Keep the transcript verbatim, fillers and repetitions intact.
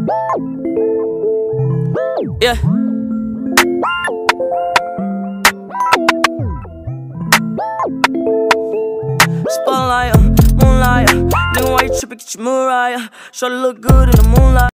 Yeah. Spotlight, uh, moonlight, uh, nigga, why you trippin'? Get your Mariah. Shorty look good in the moonlight.